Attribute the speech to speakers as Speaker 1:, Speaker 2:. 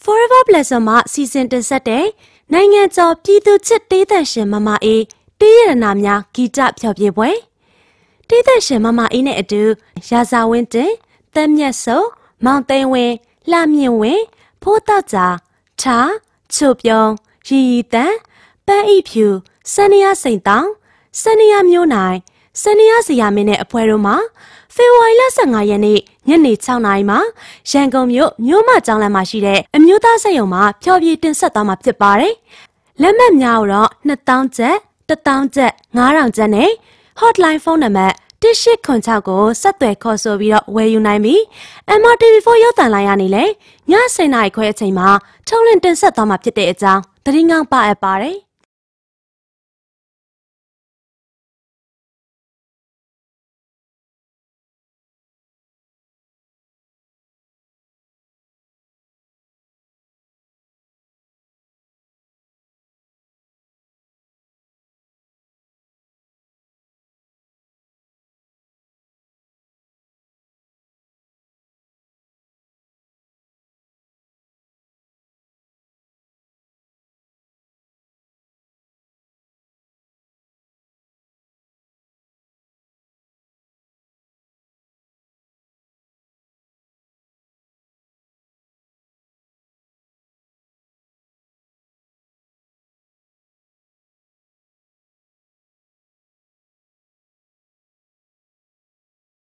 Speaker 1: Forever Blossom မှာစီစဉ်တင်ဆက်တဲ့နိုင်ငံကျော်ပြည်သူချစ်တေးသန့်ရှင်မမအေးတေးရတနာများဂီတဖျော်ဖြေပွဲတေးသန့်ရှင်မမအေးနဲ့အတူရာဇဝင်းတင်တက်မြတ်စုံမောင်သိန်းဝင်းလှမြင့်ဝင်းဖိုးတောက်ကြာထားချိုပြုံးရီရီတန်ပန်းဤဖြူစန္နီယာစိန်တောင်စန္နီယာမျိုးနိုင်စန္နီယာဇီယာမင်းနဲ့အဖွဲတို့မှာဖေဖော်ဝါရီလ15ရက်နေ့ညနေ6နာရီမှာရန်ကုန်မြို့မကျောင်းလမ်းမှာရှိတဲ့အမျိုးသားစက်ရုံမှာဖျော်ဖြေတင်ဆက်သွားမှာဖြစ်ပါတယ်။လက်မှတ်များတော့2000ကျပ်1000ကျပ်9000ကျပ်နဲ့ hotline ဖုန်းနံပါတ်1806ကိုဆက်သွယ်ခေါ်ဆိုပြီးတော့ဝယ်ယူနိုင်ပြီး MRTV-4 ရုပ်သံလိုင်းကနေလည်းည10:00နာရီခွဲအချိန်မှာထုတ်လွှင့်တင်ဆက်သွားမှာဖြစ်တဲ့အကြောင်းသတင်းကောင်းပါအပ်ပါတယ်။